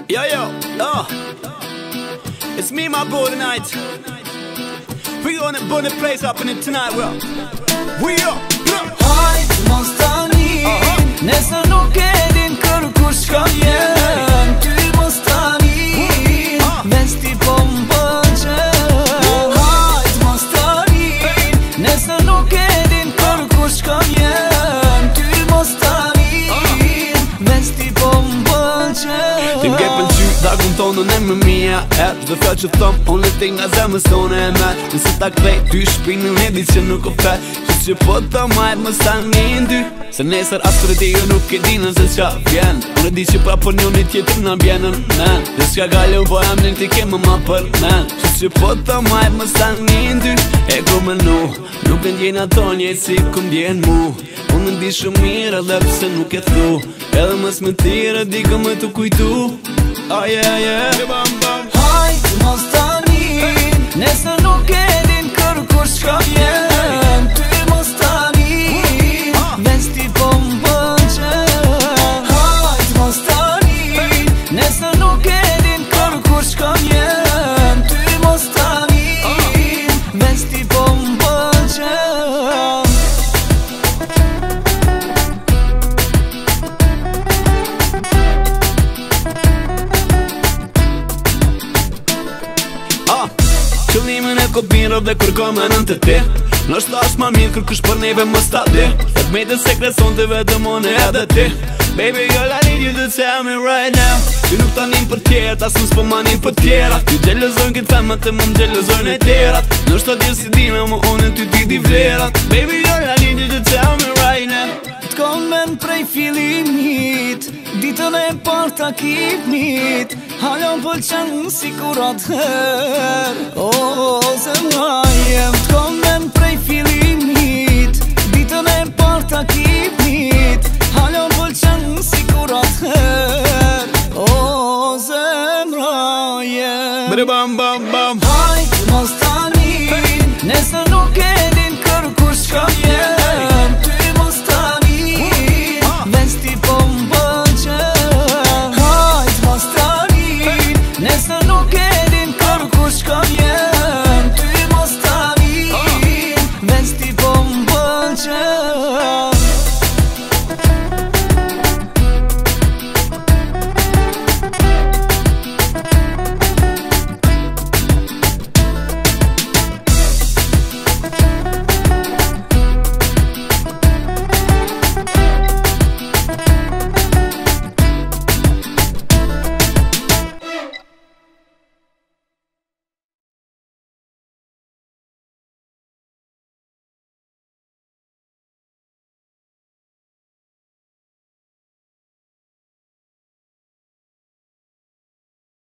Yo, it's me, my bro, tonight. We gonna burn the place up in it tonight, bro. We up, Hajt mos tani, nëse nuk e din kërkush ka vjen. Ty mos tani, mes ti po m'pëlqen. Hajt mos tani, nëse nuk e din kërkush ka vjen. Ty mos tani, mes ti po m'pëlqen. Ti m'ke pëlqy, dagun tonën e më mija Çdo fjall që thom, unë ti nga zemrës tonë e me Nëse ta kthej, ty shpinën e di që nuk o fe Që po të majt më stani ndy Se nesër asër ti ju nuk e di nëse qa vjen Unë di që pra për njën i tjetër në bjenën men Dhe s'ka gale u po emnin ti ke më ma për men Që po të majt më stani ndy E ku me nuk e ndjen ato njejt si ku ndjen mu Unë ndi shumë mirë edhe pse nuk e thu Edhe mës më tira di ka më të kujtu Oh yeah Hajt mos tani, nëse nuk e din kërkush ka vjen. Ty mos tani, mes ti po m'pëlqen. Hajt mos tani, nëse nuk e din kërkush ka vjen. Ty mos tani, mes ti po m'pëlqen. Qëllimin e kopirë dhe kërkoj me nën të ti Nështë ashtë ma mirë kërkush për neve më stadi E të mejtë se kreson të vetëm unë edhe ti Baby girl I need you to tell me right now Ty nuk ta njën për tjerat, asë nësë po ma njën për tjerat Ty gjelëzojnë këtë femët e më gjelëzojnë e tjerat Nështë ta dirë si dime më unë ty ti di vlerat Baby girl I need you to tell me right now T'kon men prej filimit Ditën e parë takimit Halon pëlqen si kur atëher zemra jem T'kon men prej filimit Ditën e parë takimit Halon pëlqen si kur atëher zemra jem Bam bam